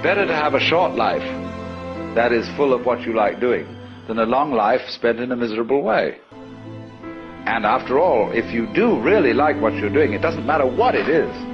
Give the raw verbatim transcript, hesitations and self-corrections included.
better to have a short life that is full of what you like doing than a long life spent in a miserable way. And after all, if you do really like what you're doing, it doesn't matter what it is.